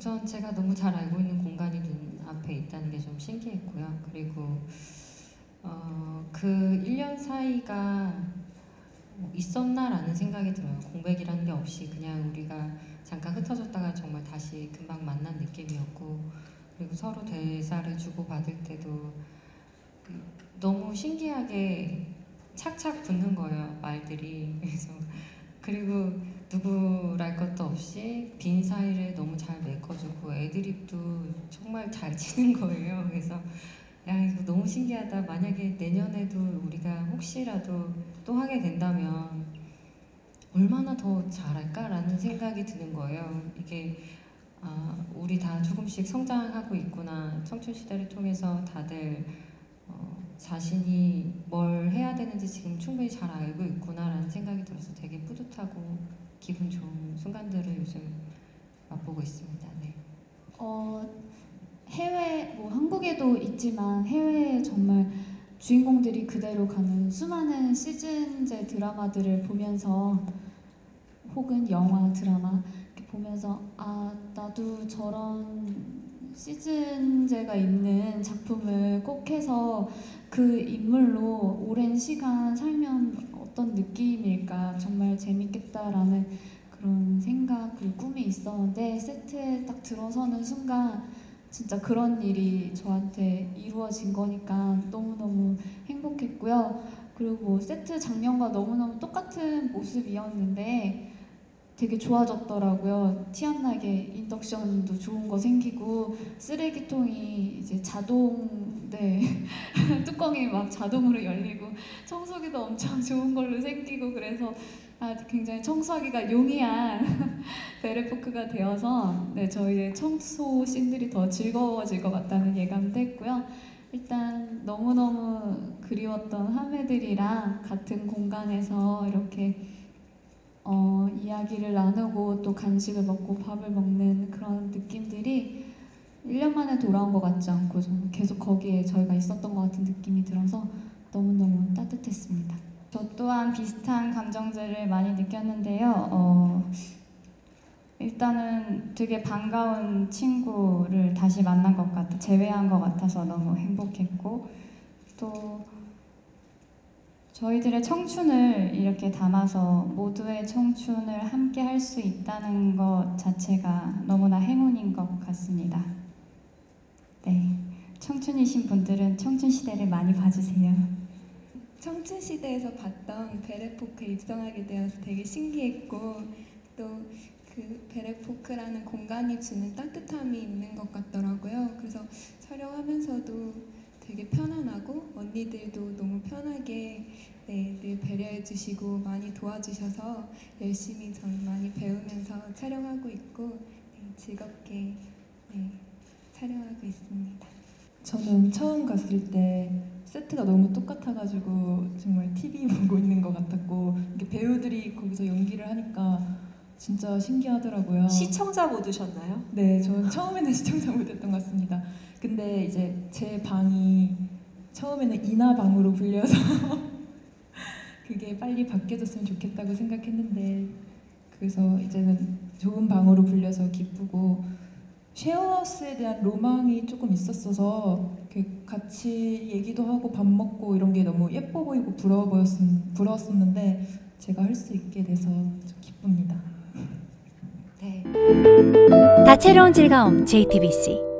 우선 제가 너무 잘 알고 있는 공간이 눈앞에 있다는 게 좀 신기했고요. 그리고 그 1년 사이가 있었나라는 생각이 들어요. 공백이라는 게 없이 그냥 우리가 잠깐 흩어졌다가 정말 다시 금방 만난 느낌이었고, 그리고 서로 대사를 주고받을 때도 너무 신기하게 착착 붙는 거예요, 말들이. 그리고 누구랄 것도 없이 빈 사이를 너무 잘 메꿔주고 애드립도 정말 잘 치는 거예요. 그래서 야, 이거 너무 신기하다. 만약에 내년에도 우리가 혹시라도 또 하게 된다면 얼마나 더 잘할까라는 생각이 드는 거예요. 이게 우리 다 조금씩 성장하고 있구나. 청춘시대를 통해서 다들 자신이 뭘 해야 되는지 지금 충분히 잘 알고 있구나라는 생각이 들어서 되게 뿌듯하고 기분 좋은 순간들을 요즘 맛보고 있습니다. 네. 해외, 한국에도 있지만 해외에 정말 주인공들이 그대로 가는 수많은 시즌제 드라마들을 보면서, 혹은 영화, 드라마 이렇게 보면서 나도 저런 시즌제가 있는 작품을 꼭 해서 그 인물로 오랜 시간 살면 어떤 느낌일까, 정말 재밌겠다라는 그런 생각 그리고 꿈이 있었는데, 세트에 딱 들어서는 순간 진짜 그런 일이 저한테 이루어진 거니까 너무너무 행복했고요. 그리고 세트 작년과 너무너무 똑같은 모습이었는데 되게 좋아졌더라고요. 티 안 나게 인덕션도 좋은 거 생기고, 쓰레기통이 이제 뚜껑이 막 자동으로 열리고, 청소기도 엄청 좋은 걸로 생기고, 그래서 굉장히 청소하기가 용이한 베레포크가 되어서 저희의 청소 씬들이 더 즐거워질 것 같다는 예감도 했고요. 일단 너무너무 그리웠던 하매들이랑 같은 공간에서 이렇게 이야기를 나누고 또 간식을 먹고 밥을 먹는 그런 느낌들이 1년 만에 돌아온 것 같지 않고 좀 계속 거기에 저희가 있었던 것 같은 느낌이 들어서 너무너무 따뜻했습니다. 저 또한 비슷한 감정들을 많이 느꼈는데요. 일단은 되게 반가운 친구를 다시 만난 것 같아, 재회한 것 같아서 너무 행복했고, 또 저희들의 청춘을 이렇게 담아서 모두의 청춘을 함께 할 수 있다는 것 자체가 너무나 행운인 것 같습니다. 네, 청춘이신 분들은 청춘시대를 많이 봐주세요. 청춘시대에서 봤던 베레포크에 입성하게 되어서 되게 신기했고, 또 그 베레포크라는 공간이 주는 따뜻함이 있는 것 같더라고요. 그래서 촬영하면서도 되게 편안하고 언니들도 너무 편하게 늘 배려해 주시고 많이 도와주셔서 열심히 전 많이 배우면서 촬영하고 있고 즐겁게 촬영하고 있습니다. 저는 처음 갔을 때 세트가 너무 똑같아가지고 정말 TV 보고 있는 것 같았고, 이렇게 배우들이 거기서 연기를 하니까 진짜 신기하더라고요. 시청자 모드셨나요? 네, 저는 처음에는 시청자 모드였던 것 같습니다. 근데 이제 제 방이 처음에는 인하방으로 불려서 그게 빨리 바뀌어졌으면 좋겠다고 생각했는데, 그래서 이제는 좋은 방으로 불려서 기쁘고, 쉐어하우스에 대한 로망이 조금 있었어서 같이 얘기도 하고 밥 먹고 이런 게 너무 예뻐 보이고 부러웠었는데 제가 할 수 있게 돼서 좀 기쁩니다. 네. 다채로운 즐거움 JTBC